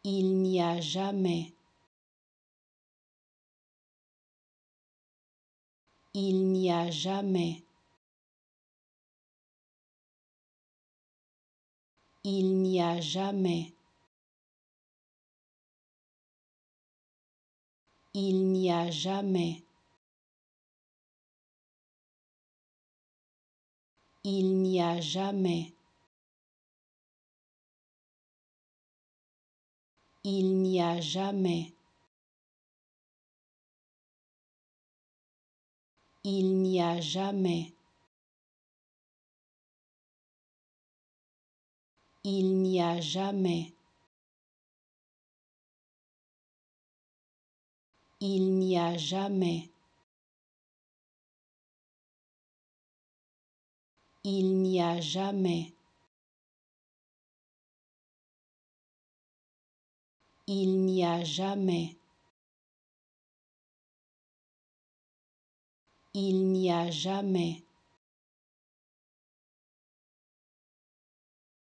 Il n'y a jamais. Il n'y a jamais. Il n'y a jamais. Il n'y a jamais. Il n'y a jamais. Il n'y a jamais. Il n'y a jamais. Il n'y a jamais. Il n'y a jamais. Il n'y a jamais. Il n'y a jamais. Il n'y a jamais.